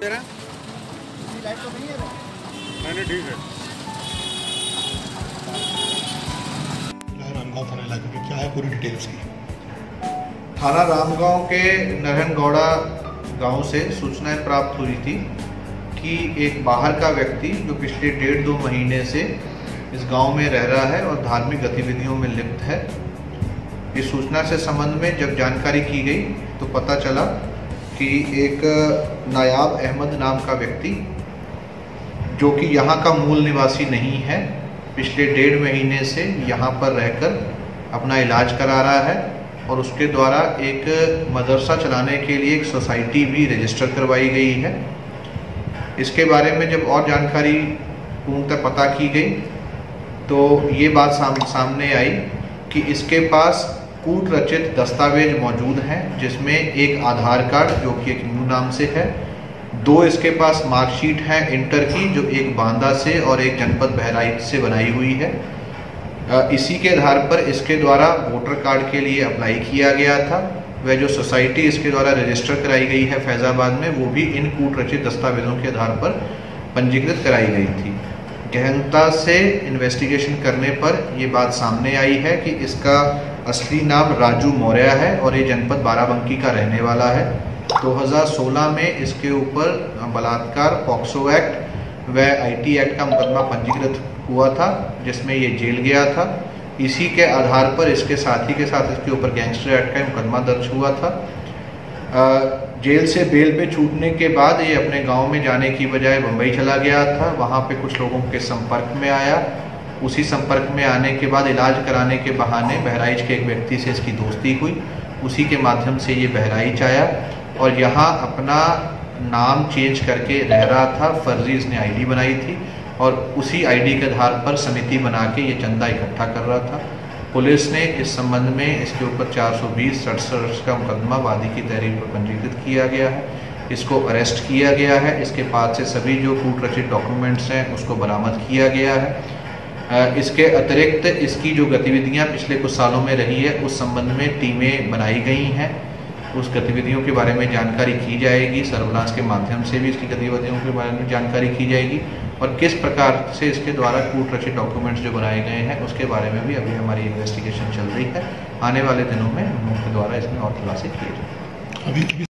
तेरा लाइट तो नहीं है ना? नहीं ठीक है। रामगांव थाना इलाके में क्या है पूरी डिटेल उसकी? थाना रामगांव के नरहनगौड़ा गांव से सूचनाएं प्राप्त हुई थी कि एक बाहर का व्यक्ति जो पिछले 1.5-2 महीने से इस गांव में रह रहा है और धार्मिक गतिविधियों में लिप्त है। इस सूचना से संबंध में जब जानकारी की गई तो पता चला कि एक नायाब अहमद नाम का व्यक्ति, जो कि यहाँ का मूल निवासी नहीं है, पिछले 1.5 महीने से यहाँ पर रहकर अपना इलाज करा रहा है और उसके द्वारा एक मदरसा चलाने के लिए एक सोसाइटी भी रजिस्टर करवाई गई है। इसके बारे में जब और जानकारी पूर्णतः पता की गई तो ये बात सामने आई कि इसके पास कूट रचित दस्तावेज मौजूद हैं, जिसमें एक आधार कार्ड जो कि एक न्यू नाम से है, 2 इसके पास मार्कशीट हैं इंटर की, जो एक बांदा से और एक जनपद बहराइच से बनाई हुई है। इसी के आधार पर इसके द्वारा वोटर कार्ड के लिए अप्लाई किया गया था। वह जो सोसाइटी इसके द्वारा रजिस्टर कराई गई है फैज़ाबाद में, वो भी इन कूट रचित दस्तावेजों के आधार पर पंजीकृत कराई गई थी। गहनता से इन्वेस्टिगेशन करने पर ये बात सामने आई है कि इसका असली नाम राजू मौर्य है और ये जनपद बाराबंकी का रहने वाला है। 2016 में इसके ऊपर बलात्कार, पॉक्सो एक्ट व IT एक्ट का मुकदमा पंजीकृत हुआ था, जिसमें ये जेल गया था। इसी के आधार पर इसके साथी के साथ इसके ऊपर गैंगस्टर एक्ट का मुकदमा दर्ज हुआ था। जेल से बेल पे छूटने के बाद ये अपने गांव में जाने की बजाय मुंबई चला गया था। वहां पे कुछ लोगों के संपर्क में आया। उसी संपर्क में आने के बाद इलाज कराने के बहाने बहराइच के एक व्यक्ति से इसकी दोस्ती हुई। उसी के माध्यम से ये बहराइच आया और यहाँ अपना नाम चेंज करके रह रहा था। फर्जी इसने ID बनाई थी और उसी ID के आधार पर समिति बना के ये चंदा इकट्ठा कर रहा था। पुलिस ने इस संबंध में इसके ऊपर 420-67 का मुकदमा वादी की तहरीर पर पंजीकृत किया गया है। इसको अरेस्ट किया गया है। इसके पास से सभी जो कूट रचित डॉक्यूमेंट्स हैं उसको बरामद किया गया है। इसके अतिरिक्त इसकी जो गतिविधियां पिछले कुछ सालों में रही है उस संबंध में टीमें बनाई गई हैं। उस गतिविधियों के बारे में जानकारी की जाएगी। सर्विलांस के माध्यम से भी इसकी गतिविधियों के बारे में जानकारी की जाएगी और किस प्रकार से इसके द्वारा कूट रचित डॉक्यूमेंट्स जो बनाए गए हैं उसके बारे में भी अभी हमारी इन्वेस्टिगेशन चल रही है। आने वाले दिनों में हम लोगों के द्वारा इसमें और खुलासे किए जाएंगे। अभी